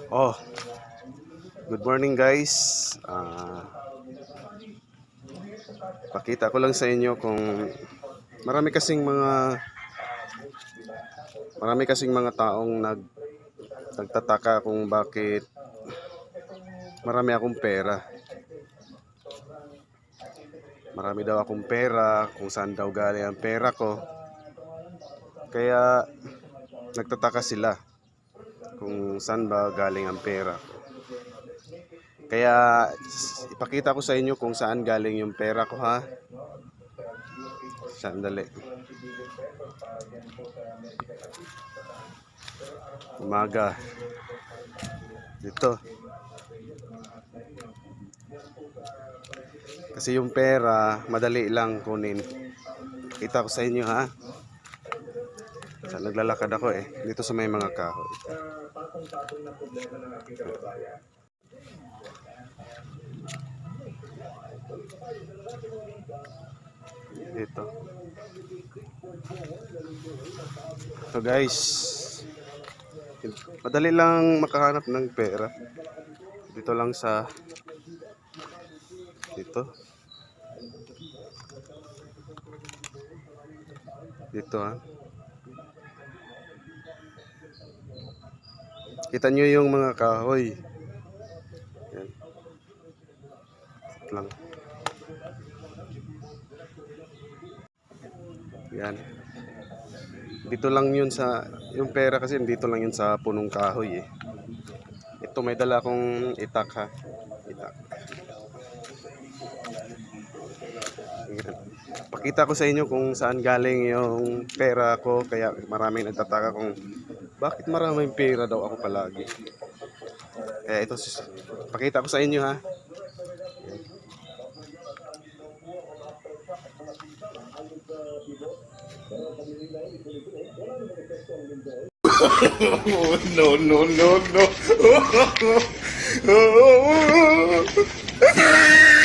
Oh, good morning guys. Pakita ko lang sa inyo kung marami kasing mga taong nagtataka kung bakit marami akong pera. Marami daw akong pera, kung saan daw galing ang pera ko. Kaya nagtataka sila kung saan ba galing ang pera ko. Kaya ipakita ko sa inyo kung saan galing yung pera ko, ha. Sandali. Umaga. Dito. Kasi yung pera, madali lang kunin. Ipakita ko sa inyo, ha. Naglalakad ako dito sa may mga kahoy. Dito. So guys, madali lang makahanap ng pera. Dito lang sa dito ha. Kita nyo yung mga kahoy. Yan. Lang. Yan. Dito lang yun sa yung pera, kasi dito lang yun sa punong kahoy Ito, may dala akong itak, ha. Itak. Yan. Pakita ko sa inyo kung saan galing yung pera ko. Kaya maraming nagtataka kung bakit maraming pera daw ako palagi. Kaya ito, pakita ko sa inyo, ha. No, no, no, no.